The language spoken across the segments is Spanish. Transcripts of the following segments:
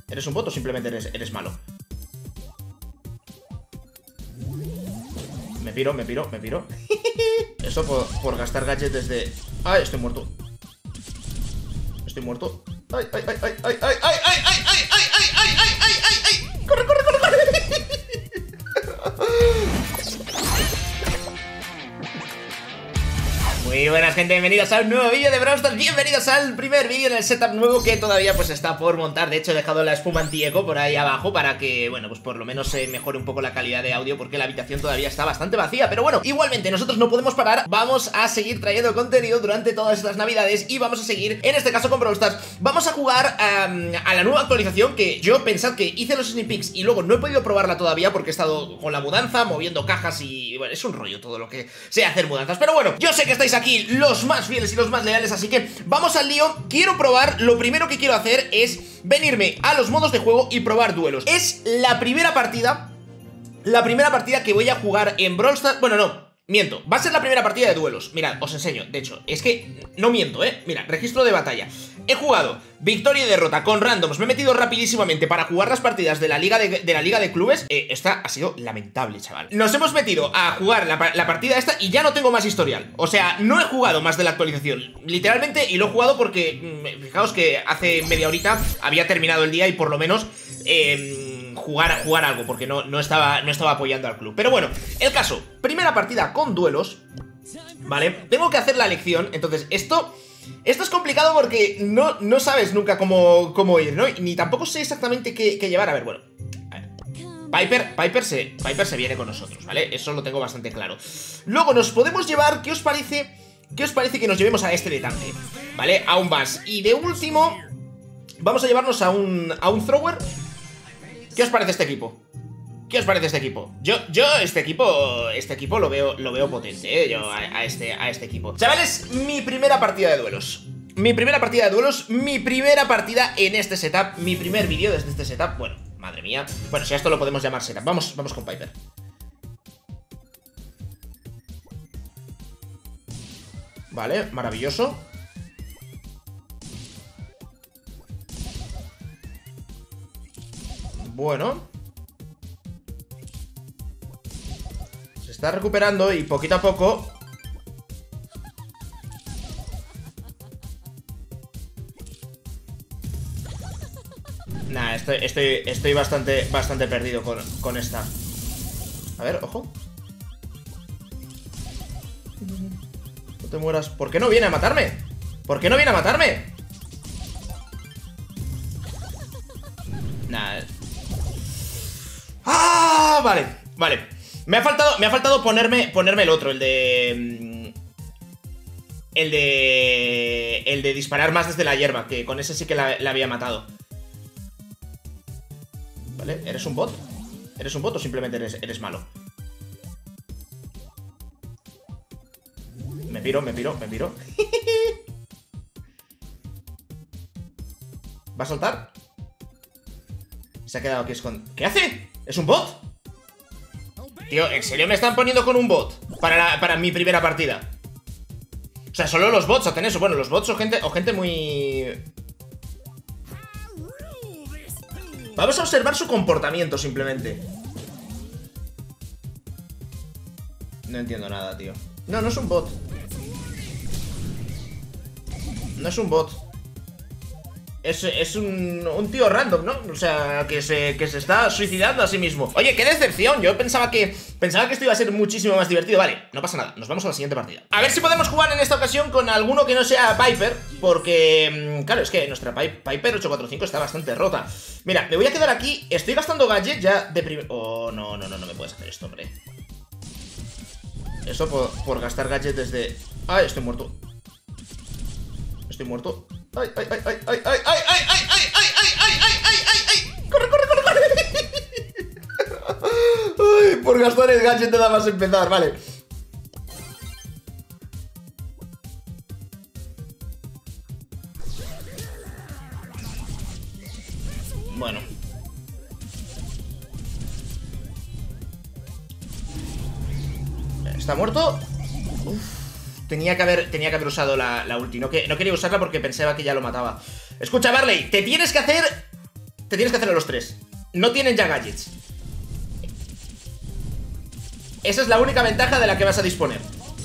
¿Eres un bot o simplemente eres malo? Me piro. Eso por gastar gadgets de... ¡Ay, estoy muerto! Estoy muerto. ¡Ay! ¡Corre! Muy buenas, gente, bienvenidos a un nuevo vídeo de Brawl Stars. Bienvenidos al primer vídeo en el setup nuevo que todavía pues está por montar. De hecho he dejado la espuma anti-eco por ahí abajo para que, bueno, pues por lo menos se mejore un poco la calidad de audio, porque la habitación todavía está bastante vacía. Pero bueno, igualmente nosotros no podemos parar. Vamos a seguir trayendo contenido durante todas estas navidades y vamos a seguir, en este caso con Brawl Stars. Vamos a jugar a la nueva actualización, que yo pensad que hice los sneak peeks y luego no he podido probarla todavía porque he estado con la mudanza, moviendo cajas y, bueno, es un rollo todo lo que sea hacer mudanzas. Pero bueno, yo sé que estáis aquí los más fieles y los más leales, así que vamos al lío. Quiero probar, lo primero que quiero hacer es venirme a los modos de juego y probar duelos. Es la primera partida que voy a jugar en Brawl Stars. Bueno, no, miento, va a ser la primera partida de duelos. Mirad, os enseño, de hecho, es que no miento, mira, registro de batalla. He jugado victoria y derrota con randoms. Me he metido rapidísimamente para jugar las partidas de la liga de clubes. Esta ha sido lamentable, chaval. Nos hemos metido a jugar la partida esta y ya no tengo más historial. O sea, no he jugado más de la actualización, literalmente, y lo he jugado porque, fijaos que hace media horita había terminado el día y por lo menos jugar algo, porque no estaba apoyando al club. Pero bueno, el caso, primera partida con duelos, ¿vale? Tengo que hacer la elección, entonces esto es complicado porque no sabes nunca cómo ir, ¿no? Ni tampoco sé exactamente qué llevar. A ver, bueno, Piper se viene con nosotros, ¿vale? Eso lo tengo bastante claro. Luego nos podemos llevar, ¿qué os parece que nos llevemos a este de tanque? ¿Vale? A un Bass. Y de último vamos a llevarnos a un Thrower. ¿Qué os parece este equipo? ¿Qué os parece este equipo? Yo este equipo lo veo potente, yo a este equipo. Chavales, mi primera partida de duelos. Mi primera partida en este setup. Mi primer vídeo desde este setup. Bueno, madre mía. Bueno, si a esto lo podemos llamar setup. Vamos con Piper. Vale, maravilloso. Bueno, se está recuperando y poquito a poco. Nah, estoy bastante perdido con esta. A ver, ojo. No te mueras. ¿Por qué no viene a matarme? Nah. ¡Ah! Vale. Me ha faltado ponerme el otro, el de disparar más desde la hierba, que con ese sí que la había matado. Vale, ¿eres un bot? ¿Eres un bot o simplemente eres malo? Me piro. ¿Va a saltar? Se ha quedado aquí escondido. ¿Qué hace? ¿Es un bot? Tío, ¿en serio me están poniendo con un bot para mi primera partida? O sea, solo los bots hacen eso. Bueno, los bots o gente muy... Vamos a observar su comportamiento simplemente. No entiendo nada, tío. No es un bot. No es un bot. Es un tío random, ¿no? O sea, que se está suicidando a sí mismo. Oye, qué decepción. Yo pensaba que esto iba a ser muchísimo más divertido. Vale, no pasa nada, nos vamos a la siguiente partida. A ver si podemos jugar en esta ocasión con alguno que no sea Piper, porque, claro, es que nuestra Piper 845 está bastante rota. Mira, me voy a quedar aquí. Estoy gastando gadget ya de primer... Oh, no me puedes hacer esto, hombre. Eso por gastar gadget desde... Ay, estoy muerto. ¡Ay! ¡Corre! ¡Ay! Por gastar el gadget nada más empezar, vale. Bueno. ¿Está muerto? Uf. Tenía que haber usado la ulti. No quería usarla porque pensaba que ya lo mataba. Escucha, Barley, te tienes que hacer te tienes que hacer a los 3. No tienen ya gadgets. Esa es la única ventaja de la que vas a disponer.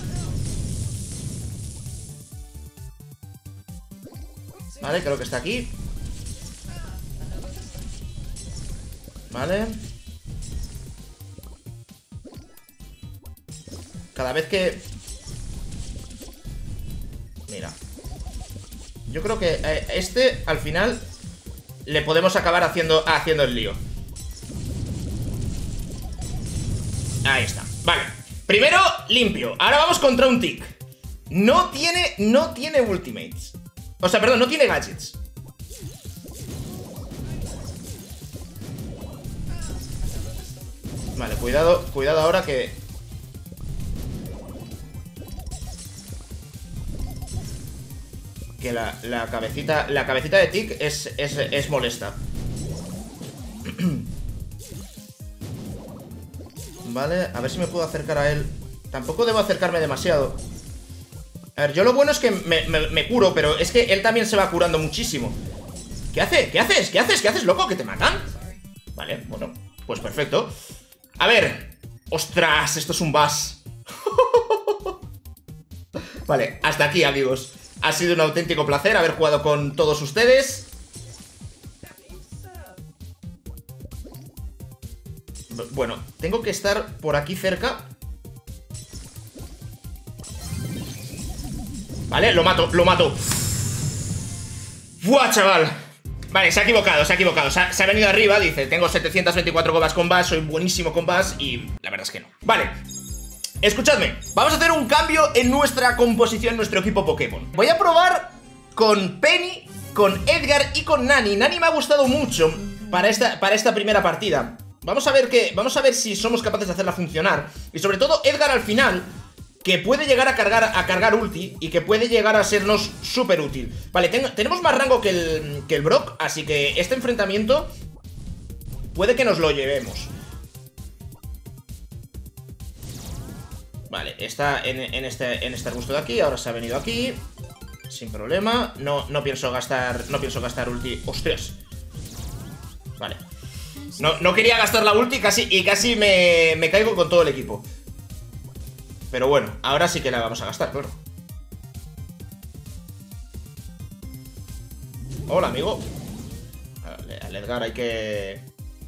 Vale, creo que está aquí. Vale. Cada vez que... Mira. Yo creo que al final le podemos acabar haciendo el lío. Ahí está. Vale. Primero, limpio. Ahora vamos contra un tick. No tiene ultimates. O sea, perdón, no tiene gadgets. Vale, cuidado ahora que... Que la cabecita de Tick es molesta. Vale, a ver si me puedo acercar a él. Tampoco debo acercarme demasiado. A ver, yo lo bueno es que me curo, pero es que él también se va curando muchísimo. ¿Qué hace? ¿Qué haces? ¿Qué haces? ¿Qué haces, loco? ¿Que te matan? Vale, bueno, pues perfecto. A ver. ¡Ostras! Esto es un bus. Vale, hasta aquí, amigos. Ha sido un auténtico placer haber jugado con todos ustedes. Bueno, tengo que estar por aquí cerca. Vale, lo mato. ¡Buah, chaval! Vale, se ha equivocado. Se ha venido arriba, dice, tengo 724 copas con Bass, soy buenísimo con Bass. Y la verdad es que no. Vale. Escuchadme, vamos a hacer un cambio en nuestra composición, en nuestro equipo Pokémon. Voy a probar con Penny, con Edgar y con Nani. Nani me ha gustado mucho para esta primera partida. Vamos a ver si somos capaces de hacerla funcionar. Y sobre todo Edgar al final, que puede llegar a cargar ulti y que puede llegar a sernos súper útil. Vale, tenemos más rango que el Brock, así que este enfrentamiento puede que nos lo llevemos. Vale, está en este arbusto de aquí. Ahora se ha venido aquí sin problema. No pienso gastar ulti. ¡Ostras! Vale. No quería gastar la ulti y casi me caigo con todo el equipo. Pero bueno, ahora sí que la vamos a gastar, claro. Hola, amigo. Al Edgar hay que...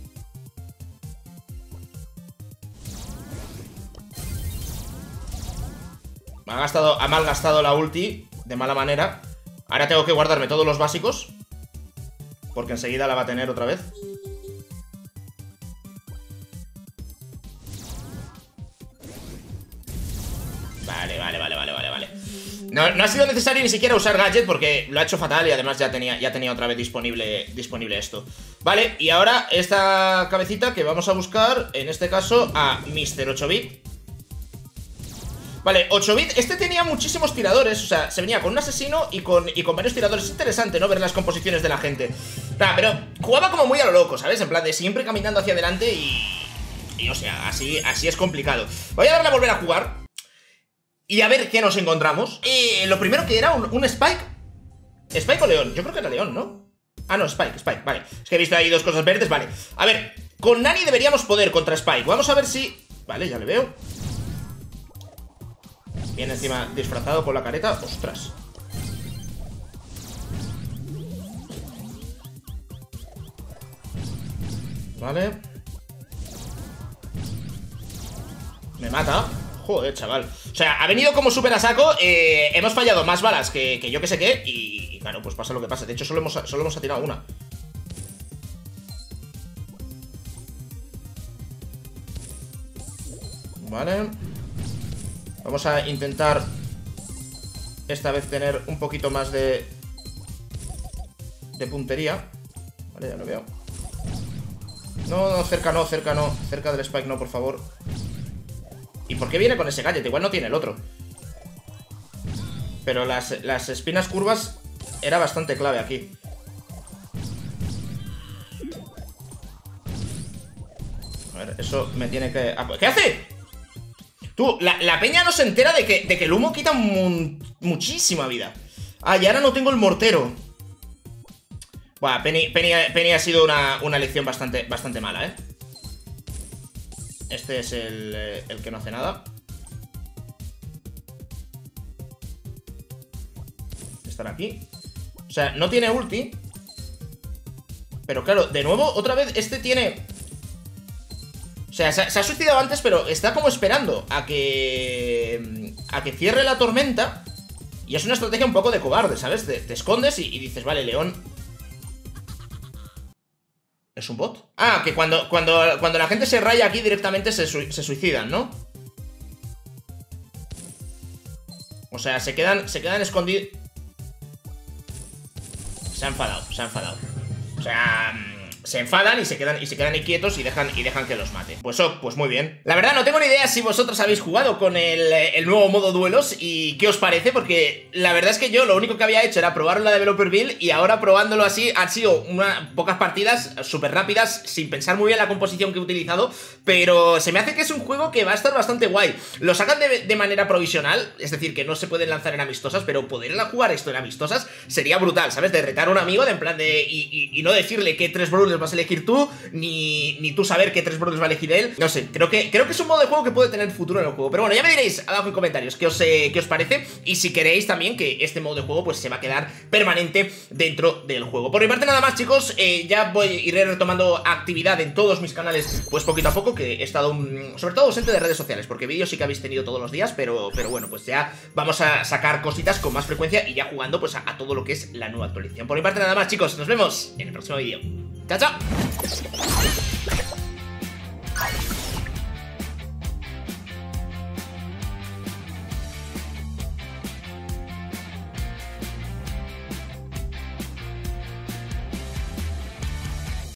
Ha malgastado la ulti de mala manera. Ahora tengo que guardarme todos los básicos, porque enseguida la va a tener otra vez. Vale. No ha sido necesario ni siquiera usar gadget porque lo ha hecho fatal y además ya tenía otra vez disponible esto. Vale, y ahora esta cabecita que vamos a buscar, en este caso, a Mr. 8-bit. Vale, 8-bit, este tenía muchísimos tiradores, o sea, se venía con un asesino y con varios tiradores. Es interesante, ¿no? Ver las composiciones de la gente. Nah, pero jugaba como muy a lo loco, ¿sabes? En plan de siempre caminando hacia adelante y o sea, así es complicado. Voy a darle a volver a jugar y a ver qué nos encontramos. Lo primero que era un Spike. ¿Spike o León? Yo creo que era León, ¿no? Ah, no, Spike, vale. Es que he visto ahí dos cosas verdes, vale. A ver, con Nani deberíamos poder contra Spike. Vamos a ver si... Vale, ya le veo. Viene encima disfrazado con la careta. ¡Ostras! Vale. Me mata. Joder, chaval. O sea, ha venido como súper a saco. Hemos fallado más balas que yo que sé qué. Y claro, pues pasa lo que pasa. De hecho, solo hemos atirado una. Vale. Vamos a intentar esta vez tener un poquito más de puntería. Vale, ya lo veo. No, cerca no. Cerca del Spike no, por favor. ¿Y por qué viene con ese gadget? Igual no tiene el otro. Pero las espinas curvas era bastante clave aquí. A ver, eso me tiene que... ¿Qué hace? Tú, la peña no se entera de que el humo quita muchísima vida. Ah, y ahora no tengo el mortero. Buah, Penny ha sido una elección bastante mala, ¿eh? Este es el que no hace nada. Estar aquí. O sea, no tiene ulti. Pero claro, de nuevo, otra vez, este tiene... O sea, se ha suicidado antes, pero está como esperando a que cierre la tormenta. Y es una estrategia un poco de cobarde, ¿sabes? Te escondes y dices, vale, León... ¿Es un bot? Ah, que cuando la gente se raya aquí directamente se suicidan, ¿no? O sea, se quedan escondidos. Se ha enfadado. O sea... Se enfadan y se quedan inquietos y dejan que los mate. Pues muy bien. La verdad no tengo ni idea si vosotros habéis jugado con el nuevo modo duelos y qué os parece, porque la verdad es que yo lo único que había hecho era probarlo en la Developer Build y ahora probándolo así han sido pocas partidas súper rápidas, sin pensar muy bien la composición que he utilizado, pero se me hace que es un juego que va a estar bastante guay. Lo sacan de manera provisional, es decir, que no se pueden lanzar en amistosas, pero poder jugar esto en amistosas sería brutal, ¿sabes? De retar a un amigo, de en plan de... Y no decirle que 3 brawlers vas a elegir tú, ni tú saber qué 3 brawlers va a elegir él. No sé, creo que es un modo de juego que puede tener futuro en el juego. Pero bueno, ya me diréis abajo en comentarios qué os parece, y si queréis también que este modo de juego pues se va a quedar permanente dentro del juego. Por mi parte nada más, chicos, ya iré retomando actividad en todos mis canales pues poquito a poco, que he estado sobre todo ausente de redes sociales, porque vídeos sí que habéis tenido todos los días, pero bueno, pues ya vamos a sacar cositas con más frecuencia y ya jugando pues a todo lo que es la nueva actualización. Por mi parte nada más, chicos, nos vemos en el próximo vídeo. ¡Chao, chao!